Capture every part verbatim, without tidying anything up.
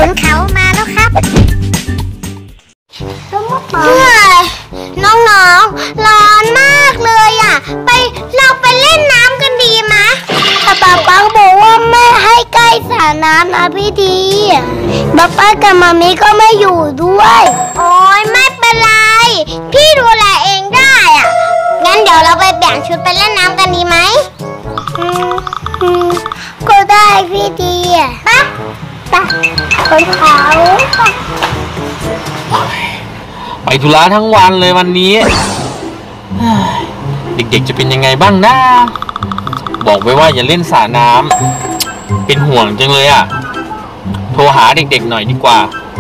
ขุนเขามาแล้วครับน้องๆร้อนมากเลยอ่ะไปเราไปเล่นน้ำกันดีไหมแต่ป๊าป๊าบอกว่าไม่ให้ใกล้สระน้ำนะพี่ดีป๊าป๊ากับมามีก็ไม่อยู่ด้วยโอ้ยไม่เป็นไรพี่ดูแลเองได้อ่ะงั้นเดี๋ยวเราไปแบ่งชุดไปเล่นน้ำกันดีไหมอืมอืมก็ได้พี่ดีอ่ะไปไปคนเขาไปธุระทั้งวันเลยวันนี้เด็กๆจะเป็นยังไงบ้างนะบอกไว้ว่าอย่าเล่นสระน้ำเป็นห่วงจังเลยอ่ะโทรหาเด็กๆหน่อยดีกว่า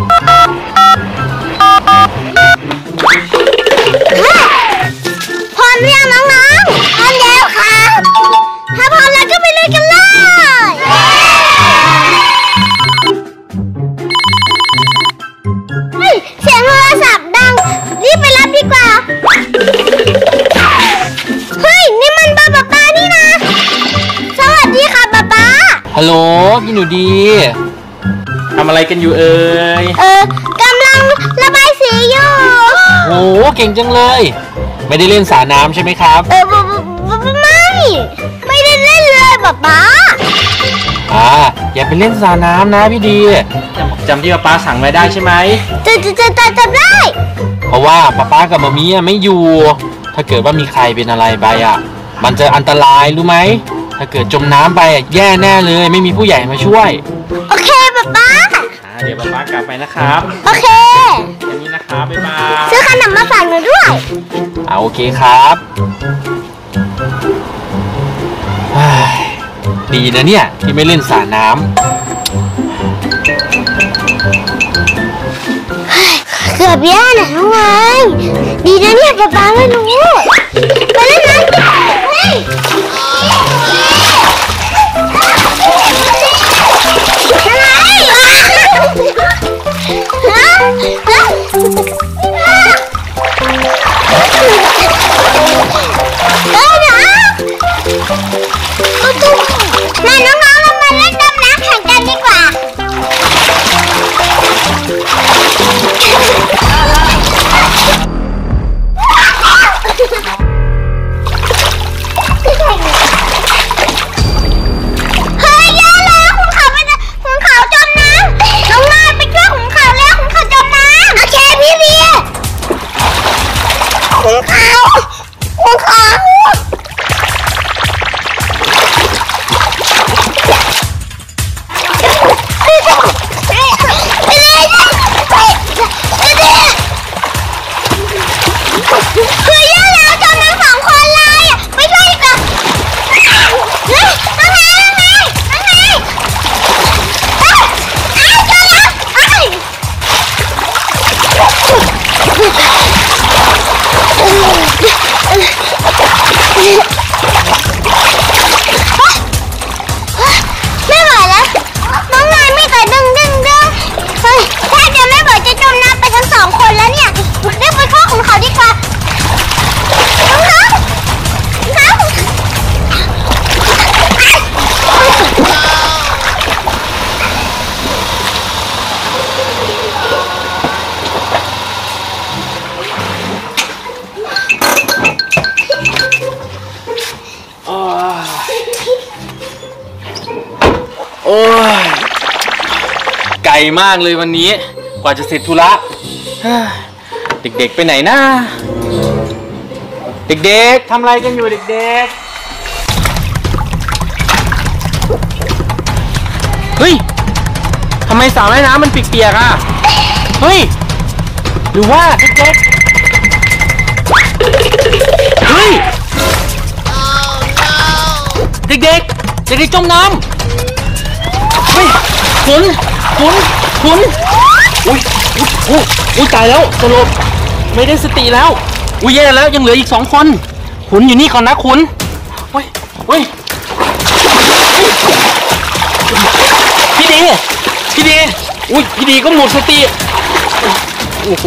พร้อมหรือยังน้องๆพร้อมแล้วครับถ้าพร้อมแล้วก็ไปเลยกันเลยเสียงโทรศัพท์ดังรีบไปรับดีกว่าเฮ้ยนี่มันป้าป๊าป๊านี่นะสวัสดีค่ะป๊าป๊าฮัลโหลพี่หนูดีทำอะไรกันอยู่เอ่ยเออกำลังระบายสีอยู่โอ้เก่งจังเลยไม่ได้เล่นสระน้ำใช่ไหมครับเออไม่ไม่ได้เล่นเลยป๊าป๊าอ่าอย่าไปเล่นสระน้ำนะพี่ดีจำที่ป๊าสั่งไว้ได้ใช่ไหมจะจะจะจะจำได้เพราะว่าป๊าป๊ากับมามีไม่อยู่ถ้าเกิดว่ามีใครเป็นอะไรไปอ่ะมันจะอันตรายรู้ไหมถ้าเกิดจมน้ำไปแย่แน่เลยไม่มีผู้ใหญ่มาช่วยโอเคป๊าป๊าเดี๋ยวป๊าป๊ากลับไปนะครับโอเคแค่นี้นะครับบ๊ายบายซื้อขนมมาฝากหนูด้วยอ่าโอเคครับดีนะเนี่ยที่ไม่เล่นสระน้ำเกือบแย่นะน้องไงดีนะเนี่ยป๊าป๊าไม่รู้ไปเล่นน้ำเฮ้ยมาน้องๆเรามาเล่นดำน้ำแข่งกันดีกว่าเฮ้ยแย่แล้วขุนเขาไปขุนเขาจมน้ำน้องนายไปช่วยขุนเขาแล้วขุนเขาจมน้ำโอเคพี่เบียร์ขุนเขาขุนเขาคือแย่แล้วจมน้ำสองคนเลยไปช่วยกันเฮ้ยน้องไงน้องไงน้องไงเอ้ยเอ้ยเจอแล้วเอ้ยไม่ไหวแล้วน้องนายไม่เคยดึงดึงดึงเฮ้ยถ้าเดี๋ยวแม่บอกจะจมน้ำไปทั้งสองคนแล้วเนี่ยเรียกไปข้อของเขาดีกว่าน้องน้องน้องโอ้ยไกลมากเลยวันนี้กว่าจะเสร็จธุระเด็กๆไปไหนนะเด็กๆทำอะไรกันอยู่เด็กๆเฮ้ยทำไมสระว่ายน้ำมันเปียกๆอ่ะเฮ้ยหรือว่าเด็กๆเฮ้ยเด็กๆเด็กๆจมน้ำเฮ้ยขุนขุนขุนอุ้ยอุ้ยอุ้ยตายแล้วสลบไม่ได้สติแล้วอุ้ยแย่แล้วยังเหลืออีกสองคนขุนอยู่นี่ก่อนนะขุนเฮ้ยเฮ้ยพี่ดีพี่ดีอุ้ยพี่ดีก็หมดสติโอ้โห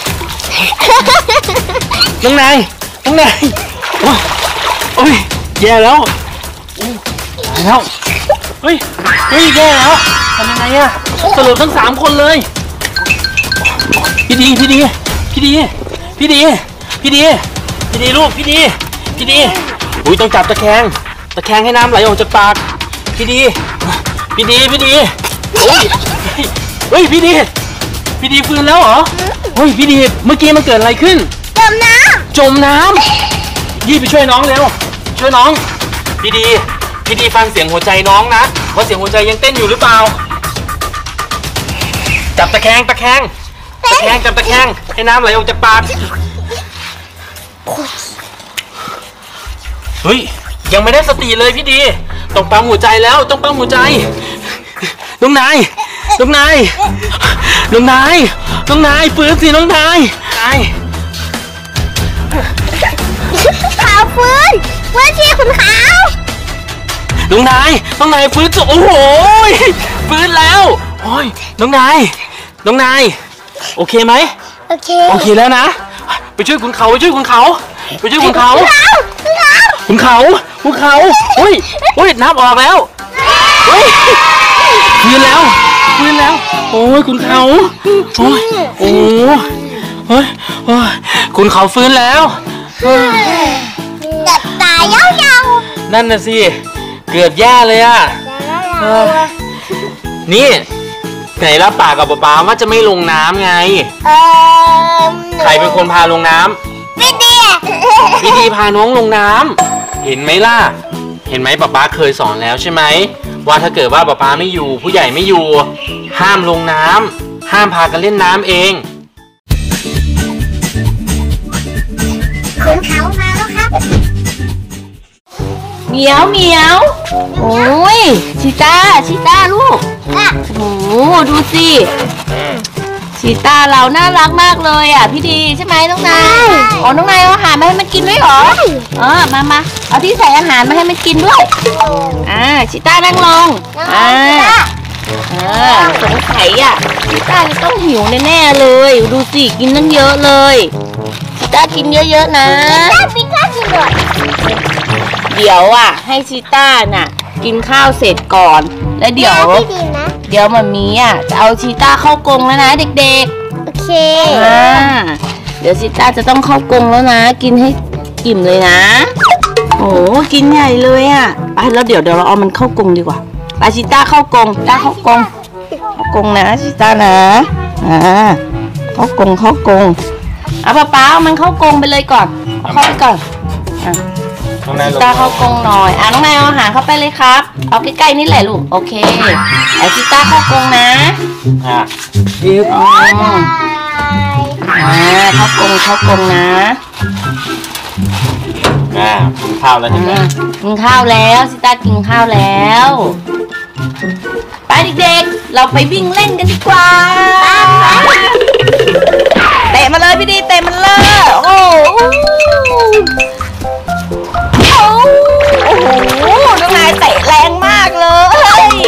น้องนายน้องนายโอ้ยแย่แล้วตายแล้วเฮ้ยเฮ้ยแย่แล้วทำยังไงอะสลบทั้งสามคนเลยพี่ดีพี่ดีพี่ดีพี่ดีพี่ดีพี่ดีลูกพี่ดีพี่ดีอุ้ยต้องจับตะแคงตะแคงให้น้ำไหลออกจากปากพี่ดีพี่ดีพี่ดีโอ้ยเฮ้ยพี่ดีพี่ดีฟื้นแล้วเหรอเฮ้ยพี่ดีเมื่อกี้มันเกิดอะไรขึ้นจมน้ำจมน้ำยี่ไปช่วยน้องเร็วช่วยน้องพี่ดีพี่ดีฟังเสียงหัวใจน้องนะว่าเสียงหัวใจยังเต้นอยู่หรือเปล่าจับตะแคงตะแคงตะแคงจับตะแคงให้น้ำไหลออกจากปากเฮ้ยยังไม่ได้สติเลยพี่ดีต้องปั๊มหัวใจแล้วต้องปั๊มหัวใจน้องนายน้องนายน้องนายน้องนายฟื้นสิน้องนายนายขาวฟื้นฟื้นที่คุณขาวน้องนายน้องนายฟื้นสุดโอ้โหฟื้นแล้วโอ้ยน้องนายน้องนายโอเคไหมโอเคโอเคแล้วนะไปช่วยคุณเขาไปช่วยคุณเขาไปช่วยคุณเขาคุณเขาคุณเขาโอ้ยโอ้ยน้ำออกแล้วโอ้ยฟื้นแล้วฟื้นแล้วโอ้ยคุณเขาโอ้ยโอ้โอ้ยโอ้ยคุณเขาฟื้นแล้วกัดตายยาวๆนั่นน่ะสิเกือบแย่เลยอ่ะนี่ไหนรับปากกับป๊าว่าจะไม่ลงน้ำไงเออใครเป็นคนพาลงน้ำพี่ดีพี่ดีพาน้องลงน้ำเห็นไหมล่ะเห็นไหมป๊าป๊าเคยสอนแล้วใช่ไหมว่าถ้าเกิดว่าป๊าป๊าไม่อยู่ผู้ใหญ่ไม่อยู่ห้ามลงน้ำห้ามพากันเล่นน้ำเองคุณเขามาแล้วครับเหมียวเหมียวโอ้ยชิต้าชิต้าลูกโอ้ดูสิชิต้าเราน่ารักมากเลยอ่ะพี่ดีใช่ไหมน้องนายอ๋อน้องนายเอาอาหารมาให้มันกินด้วยเหรอเออมามาเอาที่ใส่อาหารมาให้มันกินด้วยอ่าชิต้านั่งลงอ่าอ่าสงสัยอ่ะชิต้าจะต้องหิวแน่ๆเลยดูสิกินตั้งเยอะเลยชิต้ากินเยอะๆนะพี่ต้ากินด้วยเดี๋ยวอ่ะให้ชิต้าน่ะกินข้าวเสร็จก่อนแล้วเดี๋ยวเดี๋ยวมามีอ่ะจะเอาชิต้าเข้ากรงแล้วนะเด็กๆโอเคอ่าเดี๋ยวชิต้าจะต้องเข้ากรงแล้วนะกินให้อิ่มเลยนะโอ้กินใหญ่เลยอ่ะไปแล้วเดี๋ยวเดี๋ยวเราเอามันเข้ากรงดีกว่าไปชิต้าเข้ากรงต้าเข้ากรงเข้ากรงนะชิต้านะอ่าเข้ากรงเข้ากรงเอาป้าป้าเอามันเข้ากรงไปเลยก่อนเข้าไปก่อนอ่ะชิต้าเข้ากรงหน่อยอ่ะน้องนายเอาอาหารเข้าไปเลยครับเอาใกล้ๆนี่แหละลูกโอเคไอชิต้าเข้ากรงนะอ่ะยืดอ๋ออ่าเข้ากรงเข้ากรงนะอ่ากินข้าวแล้วใช่ไหมกินข้าวแล้วชิต้ากินข้าวแล้วไปเด็กๆเราไปวิ่งเล่นกันดีกว่าเตะมาเลยพี่ดีเตะมันเลยโอ้โอ้โหน้องนายเตะแรงมากเลย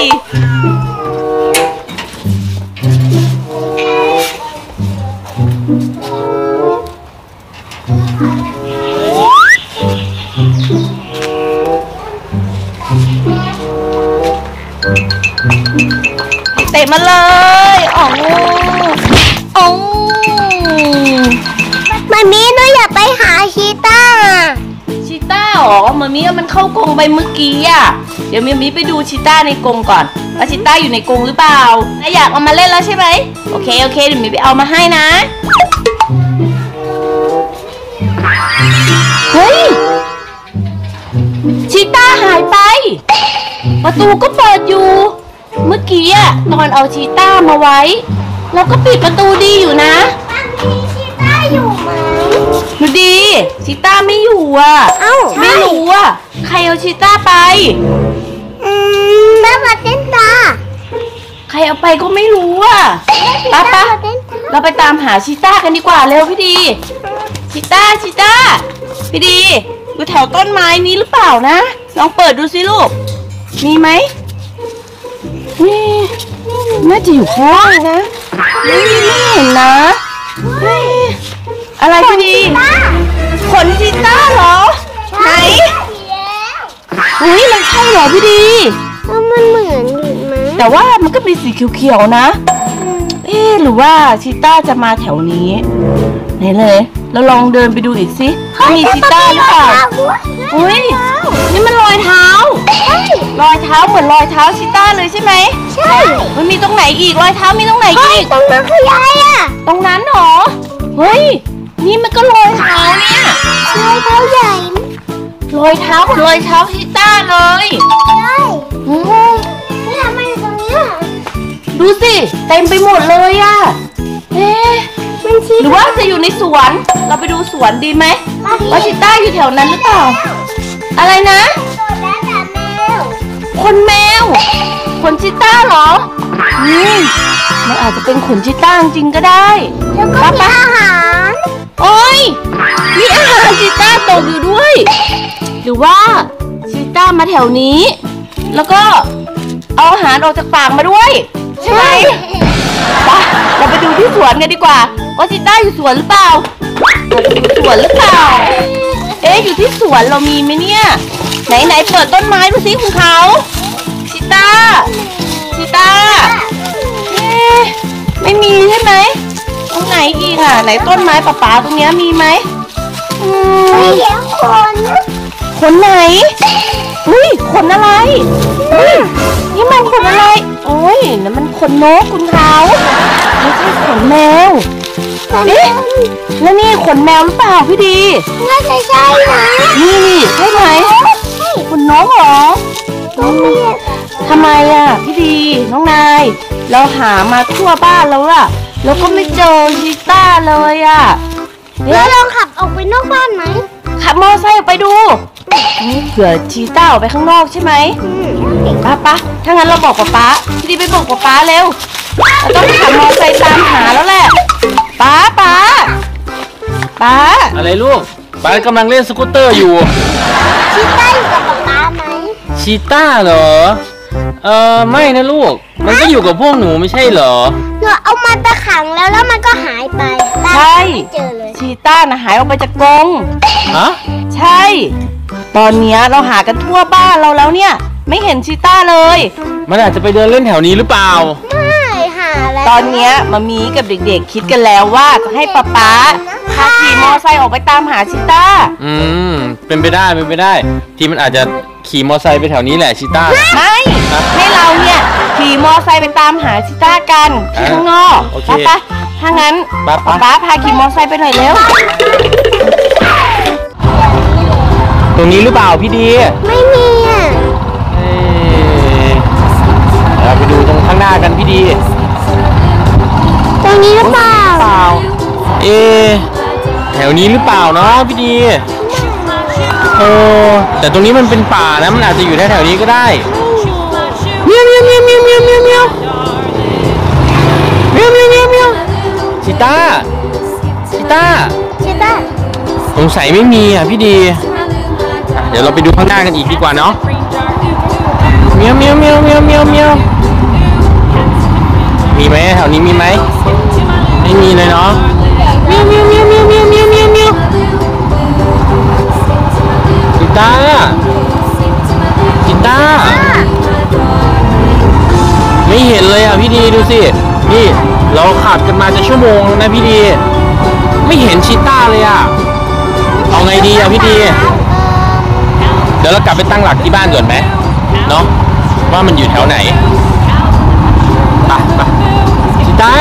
เตะมาเลยอ๋ออ๋อมามีหนูอยากไปหาชีต้าชีต้าหรอมามีมันเข้ากรงไปเมื่อกี้อ่ะเดี๋ยวมามีไปดูชีต้าในกรงก่อนว่าชีต้าอยู่ในกรงหรือเปล่าถ้าอยากเอามาเล่นแล้วใช่ไหมโอเคโอเคเดี๋ยวมีไปเอามาให้นะเฮ้ยชีต้าหายไปประตูก็เปิดอยู่เมื่อกี้อะตอนเอาชีต้ามาไว้เราก็ปิดประตูดีอยู่นะชีต้าอยู่ไหมดูดีชีต้าไม่อยู่อ่ะเอ้าไม่รู้อ่ะใครเอาชีต้าไปอืมแม่มาเต้นตาใครเอาไปก็ไม่รู้อ่ะป้าป้าเราไปตามหาชีต้ากันดีกว่าเร็วพี่ดีชีต้าชีต้าพี่ดีอยู่แถวต้นไม้นี้หรือเปล่านะลองเปิดดูสิลูกมีไหมนี่น่าจะอยู่ข้างล่างนะไม่ไม่เห็นนะอะไรพี่ดีขนชีต้าเหรอไหนเฮ้ยมันใช่เหรอพี่ดีมันเหมือนว่ามันก็มีสีเขียวๆนะเอ๊ะหรือว่าชีต้าจะมาแถวนี้ไหนเลยเราลองเดินไปดูอีกสิมีชีต้าหรือเปล่าอุ้ยนี่มันรอยเท้ารอยเท้าเหมือนรอยเท้าชีต้าเลยใช่ไหมใช่มันมีตรงไหนอีกรอยเท้ามีตรงไหนอีกตรงนั้นคืออะไรอ่ะตรงนั้นหรอเฮ้ยนี่มันก็รอยเท้าเนี่ยรอยเท้าใหญ่รอยเท้าเหมือนรอยเท้าชีต้าเลยใช่นี่ทำไมตรงนี้ดูสิเต็มไปหมดเลยอ่ะเอ๊ะหรือว่าจะอยู่ในสวนเราไปดูสวนดีไหมว่าชีต้าอยู่แถวนั้นหรือเปล่าอะไรนะขนแมวขนชีต้าเหรออืมมันอาจจะเป็นขนชีต้าจริงก็ได้แล้วก็มีอาหารโอ้ยมีอาหารชีต้าตกอยู่ด้วยหรือว่าชีต้ามาแถวนี้แล้วก็เอาอาหารออกจากปากมาด้วยใช่ไหมไปเราไปดูที่สวนกันดีกว่าว่าชีต้าอยู่สวนหรือเปล่าเราไปดูสวนหรือเปล่าเอ๊ะอยู่ที่สวนเรามีไหมเนี่ยไหนไหนเปิดต้นไม้ดูสิคุณเขาชีต้าชีต้าเอ๊ะไม่มีใช่ไหมตรงไหนอีกอ่ะไหนต้นไม้ป่าๆตรงเนี้ยมีไหมอืมไม่เห็นคนขนไหนอุ้ยขนอะไรอุ้ยนี่มันขนอะไรโอ้ยนั่นมันขนนกคุณเขาไม่ใช่ขนแมวเอ๊ะแล้วนี่ขนแมวหรือเปล่าพี่ดีน่าจะใช่นะนี่นี่ใช่ไหมขนนกเหรอทำไมอ่ะพี่ดีน้องนายเราหามาทั่วบ้านแล้วล่ะแล้วก็ไม่เจอชีต้าเลยอ่ะแล้วลองขับออกไปนอกบ้านไหมขับมอเตอร์ไซค์ออกไปดูเผื่อชีต้าออกไปข้างนอกใช่ไหมป้าป้าถ้างั้นเราบอกป๊าป๊าพี่ดีไปบอกป๊าป๊าเร็วเราต้องขับมอเตอร์ไซค์ตามหาแล้วแหละป๊าป๊าป๊าอะไรลูกป๊ากำลังเล่นสกูตเตอร์อยู่ชีต้าอยู่กับป๊าป๊าไหมชีต้าเหรอเออไม่นะลูกมันก็อยู่กับพวกหนูไม่ใช่เหรอหนูเอามันไปขังแล้วแล้วมันก็หายไปใช่ไม่เจอเลยชีต้านะหายออกไปจากกรงฮะใช่ตอนนี้เราหากันทั่วบ้านเราแล้วเนี่ยไม่เห็นชีต้าเลยมันอาจจะไปเดินเล่นแถวนี้หรือเปล่าไม่หาแล้วตอนนี้มามีกับเด็กๆคิดกันแล้วว่าจะให้ป๊าป๊าพาขี่มอไซค์ออกไปตามหาชีต้าอืมเป็นไปได้เป็นไปได้ที่มันอาจจะขี่มอไซค์ไปแถวนี้แหละชีต้าไม่ให้เราเนี่ยขี่มอไซค์ไปตามหาชีต้ากันที่ข้างนอกป๊าป๊าถ้างั้นป๊าป๊าพาขี่มอไซค์ไปหน่อยเร็วตรงนี้หรือเปล่าพี่ดีไม่มีอ่ะเราไปดูตรงข้างหน้ากันพี่ดีตรงนี้หรือเปล่าเอ๊ะแถวนี้หรือเปล่าเนาะพี่ดีโอ้แต่ตรงนี้มันเป็นป่านะมันอาจจะอยู่แถวๆนี้ก็ได้เมียวเมียวเมียวเมียวเมียวเมียวเมียวเมียวเมียวเมียวเมียวชิต้าชิต้าชิต้าสงสัยไม่มีอ่ะพี่ดีเดี๋ยวเราไปดูข้างหน้ากันอีกดีกว่าเนาะเมียวเมียวเมียวเมียวเมียวเมียวมีไหมแถวนี้มีไหมไม่มีเลยเนาะเมียวเมียวเมียวเมียวเมียวเมียวเมียวเมียวจิต้าจิต้าไม่เห็นเลยอ่ะพี่ดีดูสินี่เราขับกันมาจะชั่วโมงแล้วนะพี่ดีไม่เห็นชิต้าเลยอ่ะเอาไงดีอ่ะพี่ดีเดี๋ยวเรากลับไปตั้งหลักที่บ้านก่อนไหมเนาะว่ามันอยู่แถวไหนไปไปชิต้า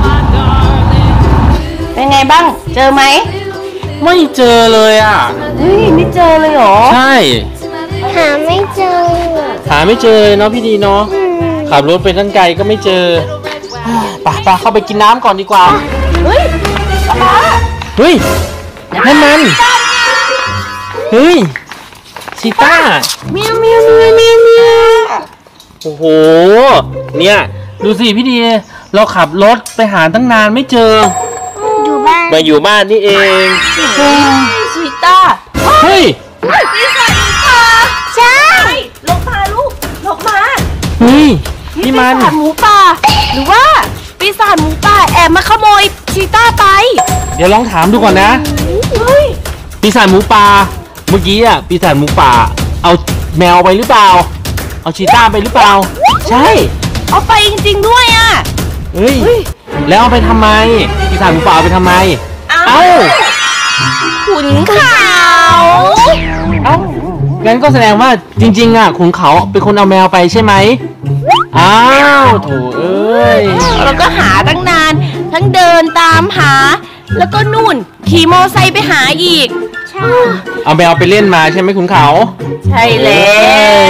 เป็นไงบ้างเจอไหมไม่เจอเลยอ่ะเฮ้ยไม่เจอเลยเหรอใช่หาไม่เจอหาไม่เจอเนาะพี่ดีเนาะขับรถไปตั้งไกลก็ไม่เจอไปไปเข้าไปกินน้ำก่อนดีกว่าเฮ้ยป๊าเฮ้ยนั่นมันเฮ้ยชีต้าเมียวเมียวเมียวเมียวเมียวโอ้โหเนี่ยดูสิพี่ดีเราขับรถไปหาตั้งนานไม่เจออยู่บ้านมาอยู่บ้านนี่เองชีต้าเฮ้ยปีศาจหมูป่าใช่ลงมาลูกลงมาเฮ้ยนี่มันปีศาจหมูป่าหรือว่าปีศาจหมูป่าแอบมาขโมยชีต้าไปเดี๋ยวลองถามดูก่อนนะปีศาจหมูป่าเมื่อกี้อ่ะปีศาจหมูป่าเอาแมวไปหรือเปล่าเอาชีต้าไปหรือเปล่าใช่เอาไปจริงๆด้วยอ่ะเฮ้ยแล้วเอาไปทำไมปีศาจหมูป่าเอาไปทำไมเอ้าขุนเขาเอ้างั้นก็แสดงว่าจริงๆอ่ะขุนเขาเป็นคนเอาแมวไปใช่ไหมอ้าวโถเอ้ยเราก็หาตั้งนานทั้งเดินตามหา แล้วก็นู่นขี่มอไซค์ไปหาอีกใช่เอาแมวไปเล่นมาใช่ไหมขุนเขาใช่แล้ว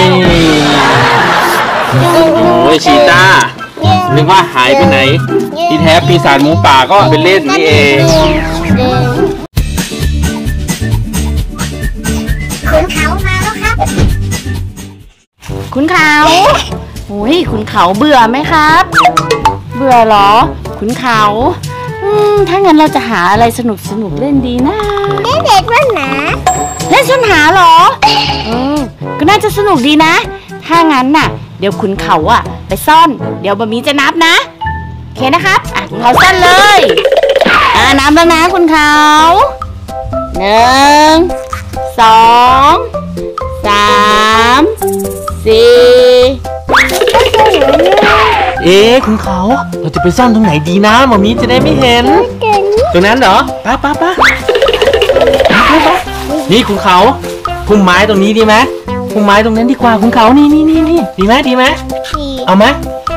โอ้ยชีต้านึกว่าหายไปไหนที่แท้ปีศาจหมูป่าก็ไปเล่นนี่เองขุนเขามาแล้วครับขุนเขาโอ้ยขุนเขาเบื่อไหมครับ เบื่อเหรอขุนเขาอืมถ้างั้นเราจะหาอะไรสนุกสนุกเล่นดีนะเล่นเด็กว่าหนาเล่นซ่อนหาเหรอเออก็น่าจะสนุกดีนะ ถ้างั้นน่ะ เดี๋ยวขุนเขาอ่ะไปซ่อน เดี๋ยวบะหมี่จะนับนะโอเคนะครับอ่ะขุนเขาซ่อนเลยอ่านับแล้วนะขุนเขาหนึ่งสองสามสี่เอ๊ะขุนเขาเราจะไปซ่อนตรงไหนดีนะหมอมีจะได้ไม่เห็นตรงนั้นเหรอไปไปไปนี่ขุนเขาพุ่มไม้ตรงนี้ดีไหมพุ่มไม้ตรงนั้นดีกว่าขุนเขานี่นี่นี่นี่ดีไหมดีไหมเอาไหม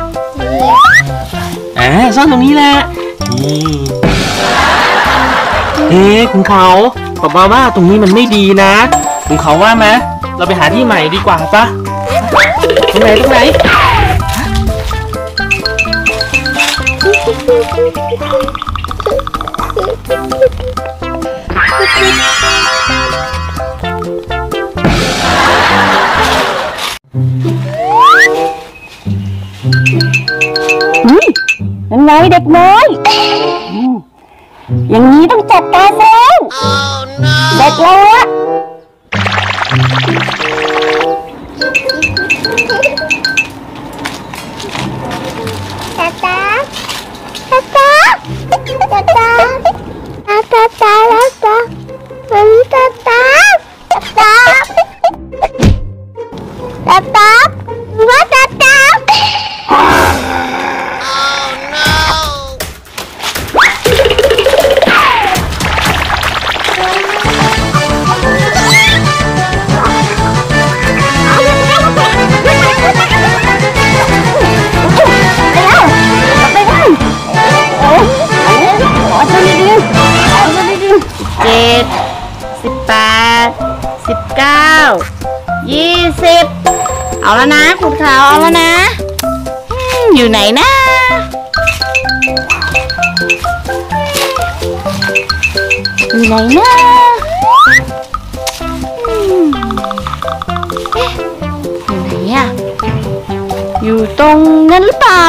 อ่าซ่อนตรงนี้แหละนี่เอ๊ะขุนเขาบอกมาว่าตรงนี้มันไม่ดีนะขุนเขาว่าไหมเราไปหาที่ใหม่ดีกว่าปะตรงไหนตรงไหนยังไงเด็กน้อยอย่างนี้ต้องจัดการแล้วเด็กแล้วอะตาตาตาตาตาตาตาตาตาตามันตาตาตาตาตาตาว่าตาตาเจ็ดสิบแปดสิบเก้ายี่สิบเอาแล้วนะขุนเขาเอาแล้วนะอยู่ไหนนะอยู่ไหนนะอยู่ไหนอะอยู่ตรงนั้นหรือเปล่า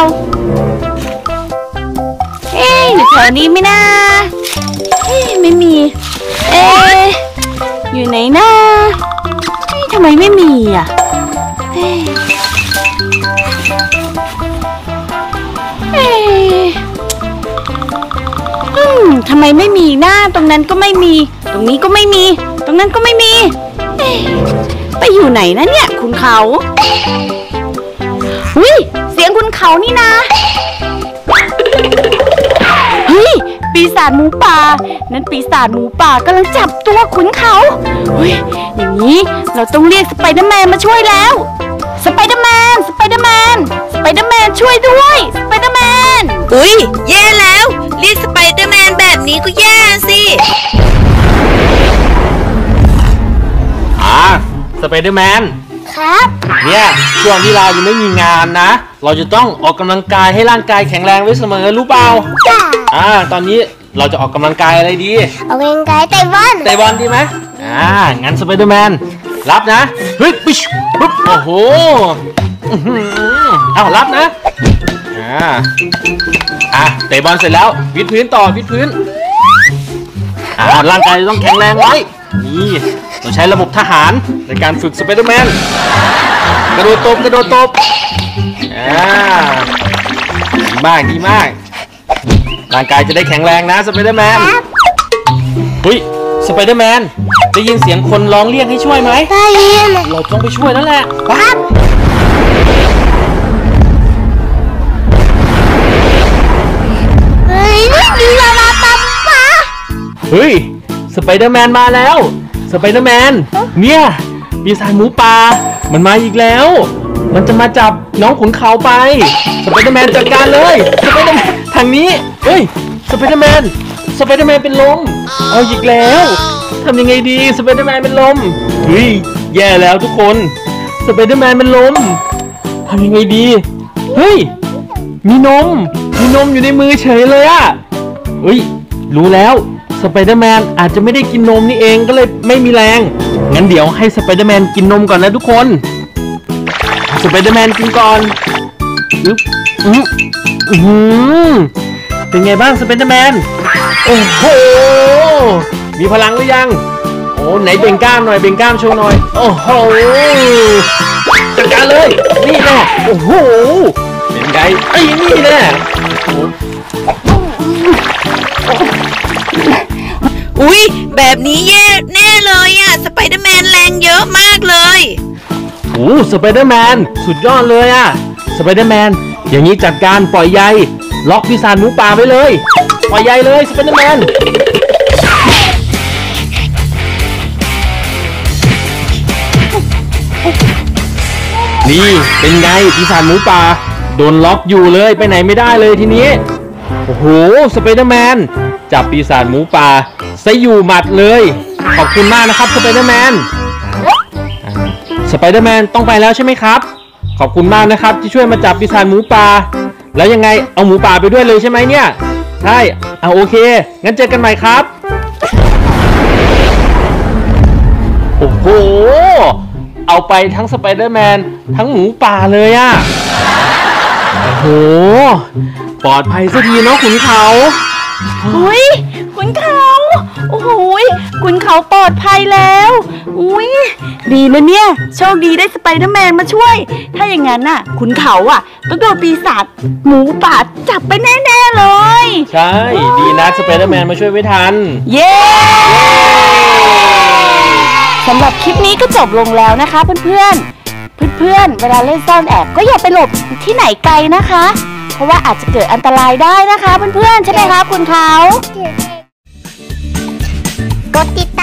เอ๊ะอยู่แถวนี้ไหมนะเอ๊ะไม่มีเอ๊ะอยู่ไหนนะเอ๊ะทำไมไม่มีอ่ะเอ๊ะเอ๊ะอืมทำไมไม่มีหน้าตรงนั้นก็ไม่มีตรงนี้ก็ไม่มีตรงนั้นก็ไม่มีเอ๊ะไปอยู่ไหนนะเนี่ยคุณเขาอุ้ยเสียงคุณเขานี่นะเฮ้ยปีศาจหมูป่านั่นปีศาจหมูป่ากำลังจับตัวขุนเขาเฮ้ยอย่างนี้เราต้องเรียกสไปเดอร์แมนมาช่วยแล้วสไปเดอร์แมนสไปเดอร์แมนสไปเดอร์แมนช่วยด้วยสไปเดอร์แมนอุ้ยแย่แล้วเรียกสไปเดอร์แมนแบบนี้ก็แย่สิอ่าสไปเดอร์แมนครับเนี่ยช่วงที่เรายังไม่มีงานนะเราจะต้องออกกำลังกายให้ร่างกายแข็งแรงไว้เสมอรู้เปล่าจ้าอ่าตอนนี้เราจะออกกำลังกายอะไรดีเอาเองกายเตะบอลเตะบอลดีไหมอ่างั้นสไปเดอร์แมนรับนะเฮ้ยปิ๊ชปุ๊บโอ้โหเอารับนะอ่าอ่ะเตะบอลเสร็จแล้ววิดพื้นต่อวิดพื้นอ่าร่างกายต้องแข็งแรงไว้นี่เราใช้ระบบทหารในการฝึกสไปเดอร์แมนกระโดดตบกระโดดตบอ่าดีมากดีมากร่างกายจะได้แข็งแรงนะสไปเดอร์แมนเฮ้ยสไปเดอร์แมนได้ยินเสียงคนร้องเรียกให้ช่วยไหมได้ยินเราต้องไปช่วยนั่นแหละครับเฮ้ยสไปเดอร์แมนมาแล้วสไปเดอร์แมนเนี่ยปีศาจหมูป่ามันมาอีกแล้วมันจะมาจับน้องขุนเขาไปสไปเดอร์แมนจัดการเลยสไปเดอร์แมนทางนี้เฮ้ยสไปเดอร์แมนสไปเดอร์แมนเป็นลมเอาอีกแล้วทำยังไงดีสไปเดอร์แมนเป็นลมเฮ้ยแย่แล้วทุกคนสไปเดอร์แมนเป็นลมทำยังไงดีเฮ้ยมีนมมีนมอยู่ในมือเฉยเลยอะเฮ้ยรู้แล้วสไปเดอร์แมนอาจจะไม่ได้กินนมนี่เองก็เลยไม่มีแรงงั้นเดี๋ยวให้สไปเดอร์แมนกินนมก่อนนะทุกคนสไปเดอร์แมนกินก่อนอึ๊บอืออือเป็นไงบ้างสไปเดอร์แมนโอ้โหมีพลังหรือยังโอ้ไหนเบ่งกล้ามหน่อยเบ่งกล้ามโชว์หน่อยโอ้โหจัดการเลยนี่แน่โอ้โหเป็นไงไอ้นี่แน่อุ๊ยแบบนี้แย่แน่เลยอ่ะสไปเดอร์แมนแรงเยอะมากเลยโอ้สไปเดอร์แมนสุดยอดเลยอ่ะสไปเดอร์แมนอย่างนี้จัดการปล่อยใยล็อกปีศาจหมูป่าไว้เลยปล่อยใยเลยสไปเดอร์แมนนี่เป็นไงปีศาจหมูป่าโดนล็อกอยู่เลยไปไหนไม่ได้เลยทีนี้โอ้โหสไปเดอร์แมนจับปีศาจหมูป่าซะอยู่หมัดเลยขอบคุณมากนะครับสไปเดอร์แมนสไปเดอร์แมนต้องไปแล้วใช่ไหมครับขอบคุณมากนะครับที่ช่วยมาจับปีศาจหมูป่าแล้วยังไงเอาหมูป่าไปด้วยเลยใช่ไหมเนี่ยใช่เอาโอเคงั้นเจอกันใหม่ครับโอ้โหเอาไปทั้งสไปเดอร์แมนทั้งหมูป่าเลยอะโอ้โหปลอดภัยสักทีเนาะขุนเขาอุ้ยขุนเขาโอ้โหขุนเขาปลอดภัยแล้วอุ้ยดีนะเนี่ยโชคดีได้สไปเดอร์แมนมาช่วยถ้าอย่างนั้นน่ะขุนเขาอ่ะต้องโดนปีศาจหมูป่าจับไปแน่ๆเลยใช่ดีนะสไปเดอร์แมนมาช่วยไว้ทันเย้สำหรับคลิปนี้ก็จบลงแล้วนะคะเพื่อนๆเพื่อนๆเวลาเล่นซ่อนแอบก็อย่าไปหลบที่ไหนไกลนะคะเพราะว่าอาจจะเกิดอันตรายได้นะคะเพื่อนๆใช่ไหมคะคุณเขากดติด